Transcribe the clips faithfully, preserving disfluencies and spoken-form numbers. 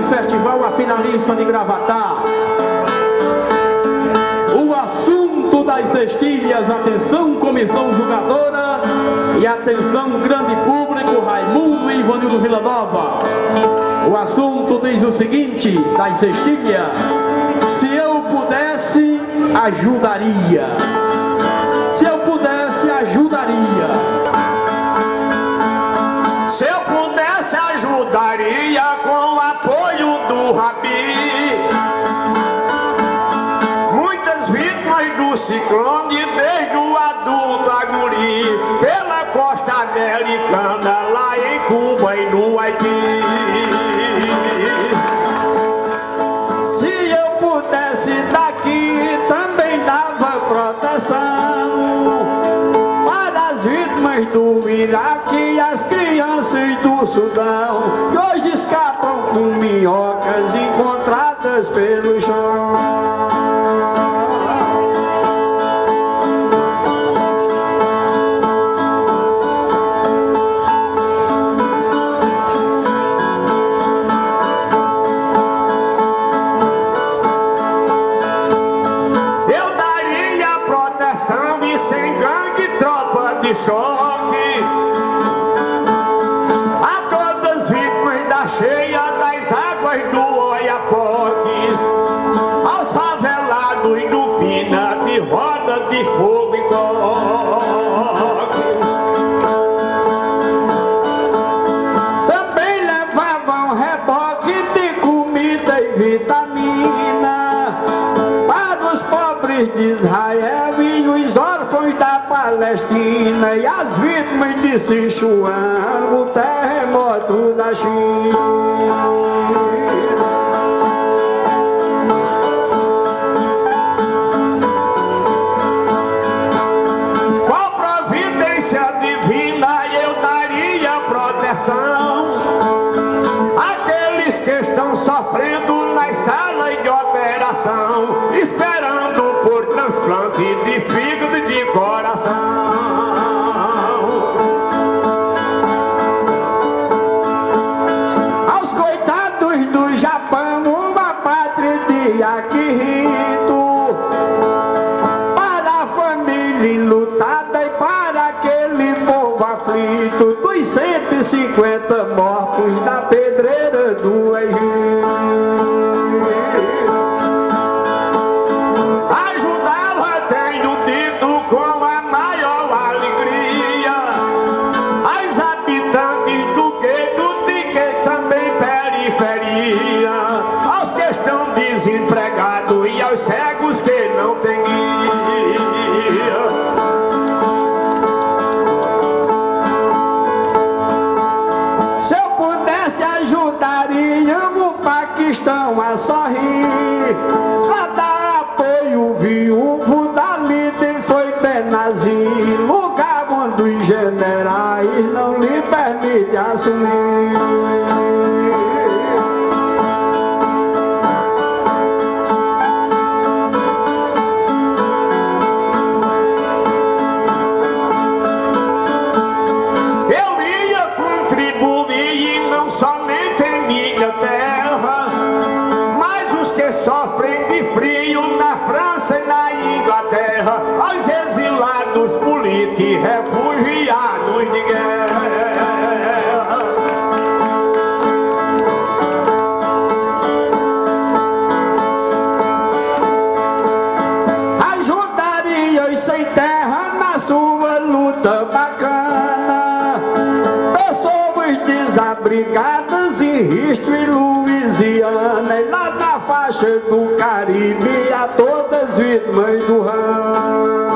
Festival A Finalista de Gravatá. O assunto das cestilhas, atenção comissão julgadora e atenção grande público, Raimundo e Ivanildo Villanova. O assunto diz o seguinte, das cestilhas: se eu pudesse, ajudaria. Se eu pudesse, ajudaria. Se eu pudesse, ajudaria com o apoio do Rabi. Muitas vítimas do ciclone, desde o adulto a guri, pela costa americana, lá em Cuba e no Haiti. Se eu pudesse daqui, também dava proteção para as vítimas do Iraque e as crianças do Sudão, que hoje escapam com minhocas encontradas pelo chão. Eu daria proteção e sem gangue, tropa de choque a todas as vítimas da cheia das águas do Oiapoque, aos favelados do Pina, de roda de fogo e coque. Também levavam reboque de comida e vitamina para os pobres de Israel e os órfãos da Palestina e as vítimas de Sichuan, o terremoto da China. Qual providência divina eu daria proteção àqueles que estão sofrendo nas salas de operação, esperando por transplante de fígado e de coração. Aos coitados do Japão, uma pátria de Akihito, para a família enlutada e para aquele povo aflito, dos cento e cinquenta mortos da pedreira do Egito. Ajudá-la tenho dito com a maior alegria as habitantes do gueto, de que também periferia, aos que estão desempregados e aos cegos que não têm guia. Se eu pudesse, ajudaria o Paquistão a sorrir, pra dar apoio viúvo da líder foi Benazir, lugar onde os generais não lhe permitem assumir. Eu ia contribuir e não somente em minha terra, mas os que sofrem de frio na França e na Inglaterra, aos exilados políticos e refugiados de guerra. Ajudaria os sem terra na sua luta bacana, pessoas desabrigadas em Risto e Louisiana, e lá na faixa do Caribe, a todas vítimas do ramo.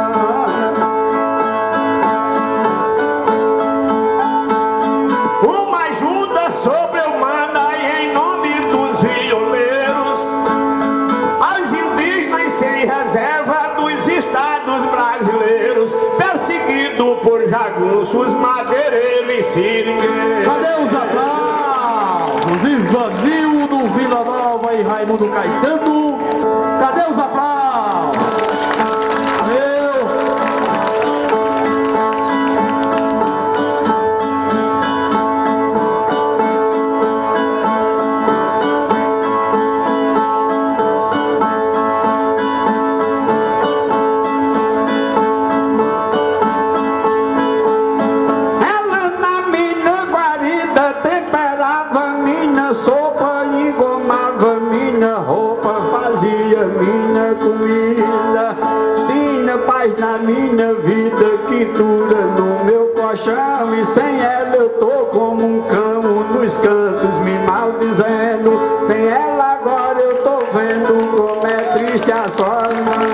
Uma ajuda sobre-humana e em nome dos violeiros, aos indígenas sem reserva dos estados brasileiros, perseguidos por jagunços, madeireiros e seringueiros. Cadê os aplausos? Ivanildo Villanova e Raimundo Caetano. Cadê os aplausos? Valeu. Sem ela eu tô como um cão nos cantos me maldizendo. Sem ela agora eu tô vendo como é triste a solidão.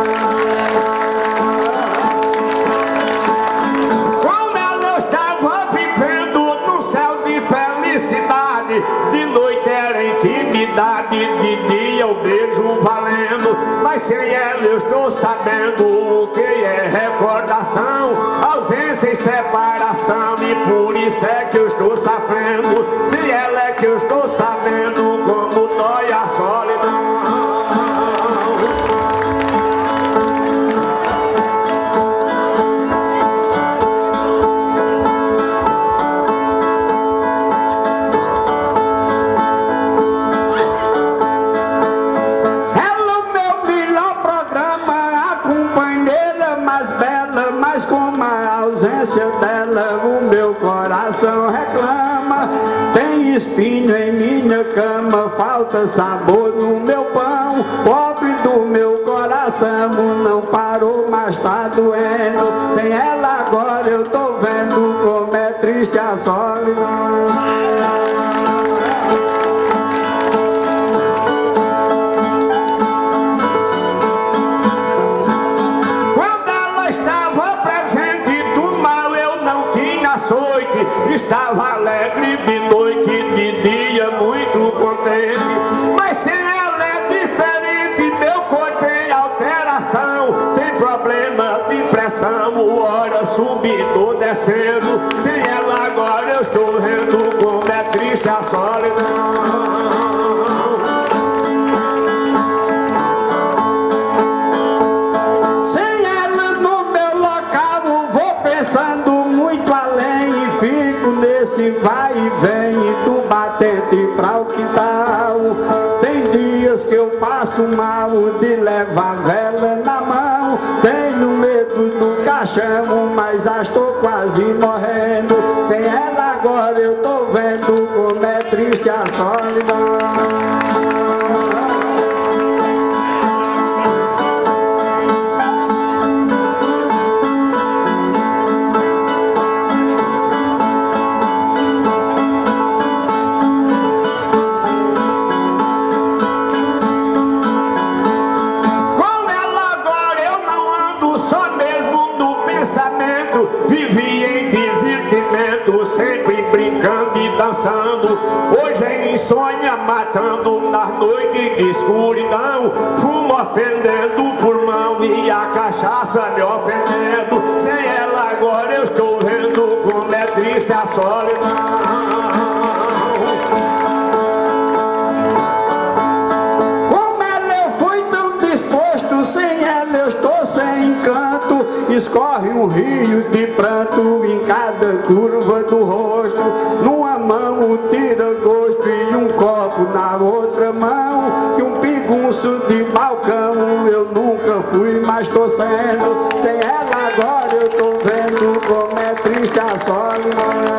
Como ela estava vivendo num céu de felicidade, de noite era intimidade, de dia o beijo valendo. Mas sem ela eu estou sabendo o que é recordação, ausência e separação, e por isso é que eu estou sofrendo. Sem ela é que eu estou sabendo como dói a solidão. Dela o meu coração reclama. Tem espinho em minha cama, falta sabor no meu pão. Pobre do meu coração, não parou, mas tá doendo. Sem ela agora eu tô vendo como é triste a solidão. Estava alegre de noite, de dia muito contente. Mas sem ela é diferente, meu corpo tem alteração. Tem problema de pressão, hora subindo ou descendo. Sem ela agora eu estou vendo como é triste a solidão. Vai e vem do batente pra o quintal. Tem dias que eu passo mal de levar vela na mão. Tenho medo do caixão, mas já estou quase morrendo. Sem ela agora eu tô vendo como é triste a solidão. Sempre brincando e dançando. Hoje é insônia matando nas noites de escuridão. Fumo ofendendo o pulmão e a cachaça me ofendendo. Sem ela agora eu estou vendo como é triste a solidão. Como ela eu fui tão disposto, sem ela eu estou sem encanto. Escorre um rio de pranto em cada curva do rosto. Numa mão o tira-gosto e um copo na outra mão. E um pigunço de balcão eu nunca fui, mas tô sendo. Sem ela agora eu tô vendo como é triste a solidão.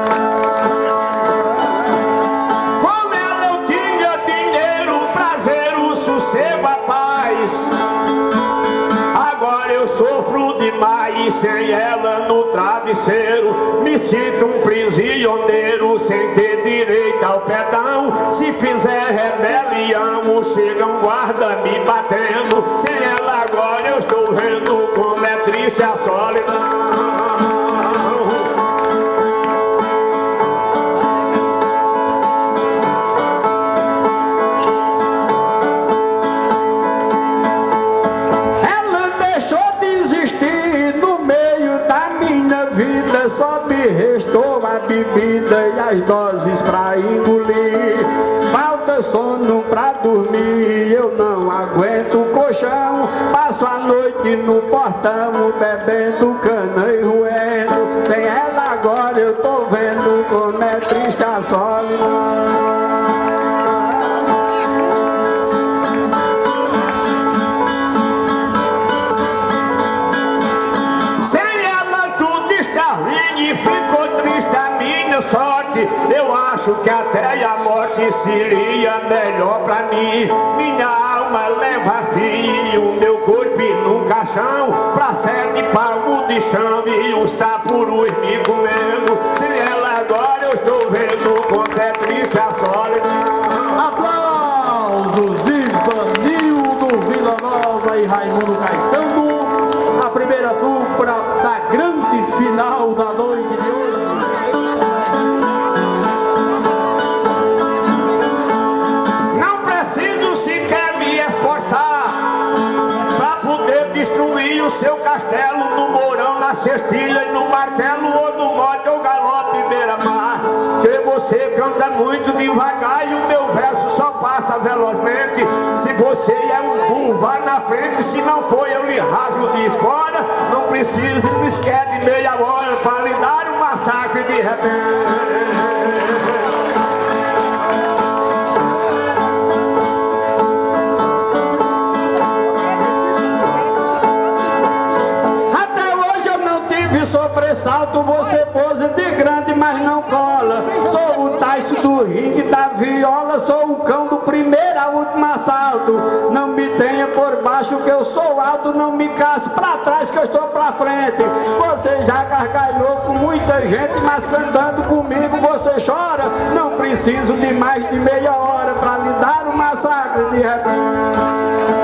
Como ela eu tinha dinheiro, prazer, o sossego, a paz. Agora eu sofro demais sem ela no travesseiro. Me sinto um prisioneiro sem ter direito ao perdão. Se fizer rebelião, chega um guarda me batendo. Sem ela agora eu estou vendo como é triste a solidão. Só me restou a bebida e as doses pra engolir. Falta sono pra dormir, eu não aguento o colchão. Passo a noite no portão, bebendo cana e roendo. Sem ela agora eu tô vendo como é triste a solidão. Sorte, eu acho que até a morte seria melhor pra mim. Minha alma leva fim e o meu corpo num caixão, pra sete palmos de chão e os tapuros me comendo. Se ela triste a solidão. Aplausos, Ivanildo Vila Nova e Raimundo Caetano, a primeira dupla da grande final da noite de hoje. Não preciso sequer me esforçar pra poder destruir o seu castelo no Mourão, na cestilha e no martelo, ou no mote ou galope beira-mar. Que você canta muito devagar e o meu verso só passa velozmente. Se você é um burro, vá na frente, se não for eu lhe rasgo de espora. Não preciso de me esquer de meia hora pra lhe dar um massacre de repente. Sobressalto, você pose de grande, mas não cola. Sou o Taisso do ringue da viola, sou o cão do primeiro ao último assalto. Não me tenha por baixo que eu sou alto, não me casse pra trás que eu estou pra frente. Você já gargalhou com muita gente, mas cantando comigo você chora. Não preciso de mais de meia hora pra lhe dar um massacre de repente.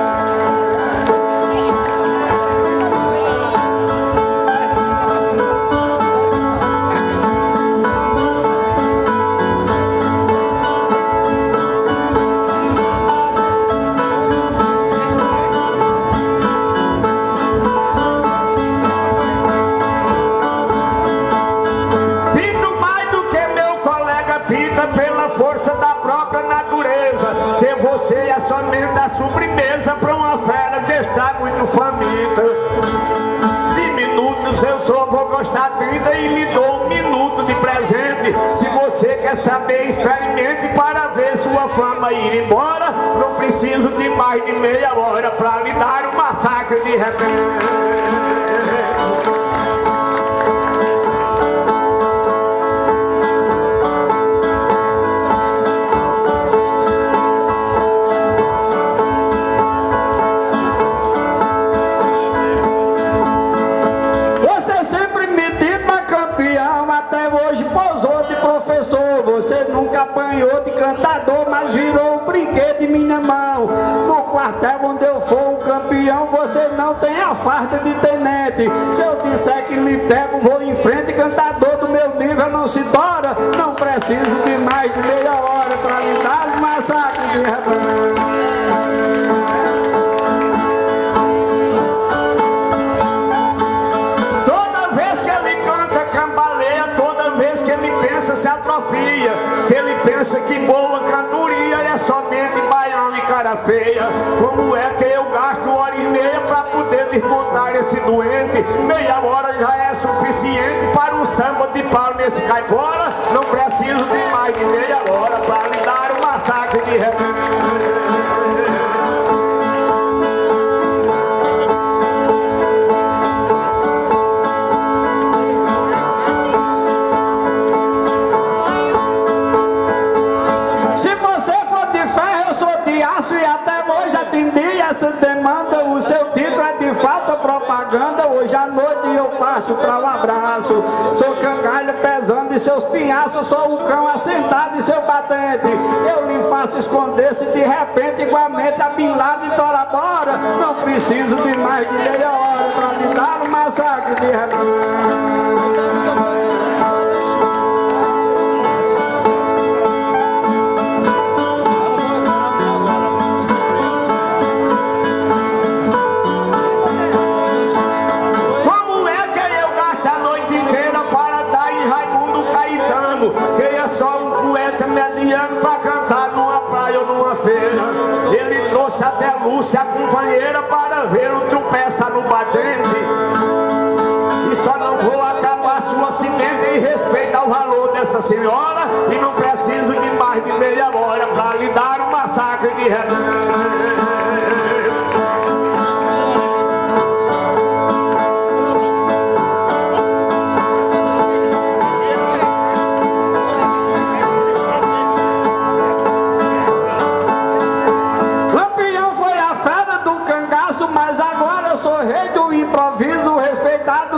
Você é somente a sobremesa para uma fera que está muito faminta. De minutos eu só vou gostar trinta e lhe dou um minuto de presente. Se você quer saber, experimente para ver sua fama ir embora. Não preciso de mais de meia hora para lhe dar um massacre de repente. Apanhou de cantador, mas virou um brinquedo em minha mão. No quartel onde eu for o campeão, você não tem a farda de tenente. Se eu disser que lhe pego, vou em frente. Cantador do meu nível não se tora. Não preciso de mais de meia hora pra lhe dar um massacre de repente. Se atrofia, que ele pensa que boa cantoria é somente baião e cara feia. Como é que eu gasto hora e meia pra poder desmontar esse doente? Meia hora já é suficiente para um samba de pau nesse caipora. Não preciso de mais de meia hora pra lhe dar um massacre de repente. E até hoje atendi essa demanda. O seu título é de fato propaganda. Hoje à noite eu parto para um abraço. Sou cangalha pesando em seus pinhaços. Sou o cão assentado em seu batente. Eu lhe faço esconder se de repente igualmente a Bin Laden tora bora. Não preciso de mais de meia hora para lhe dar um massacre de repente. Pra cantar numa praia ou numa feira. Ele trouxe até Lúcia, a companheira, para ver o tropeça no batente. E só não vou acabar sua semente em respeito ao valor dessa senhora. E não preciso de mais de meia hora para lhe dar um massacre de repente.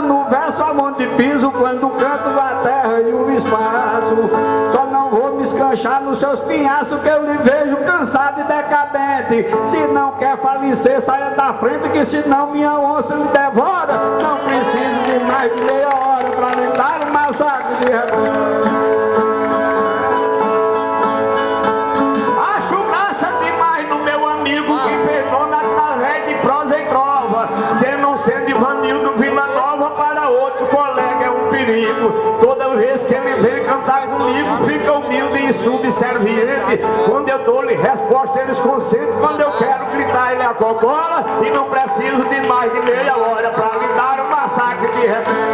Quando canto a terra e o espaço, só não vou me escanjar desmanchar nos seus pinhaços, que eu lhe vejo cansado e decadente. Se não quer falecer, saia da frente, que senão minha onça lhe devora. Não preciso de mais de meia hora para lhe dar um massacre de repente. Acho graça demais no meu amigo que fez nome através de prosa e trova. Quem não sendo Ivanildo Vila Nova, para outro colega é um perigo. Toda vez que ele vem cantar comigo, fica humilde e subserviente. Quando eu dou-lhe resposta, eles consentem. Quando eu quero gritar, ele acocola. E não preciso de mais de meia hora para lhe dar um massacre de repente.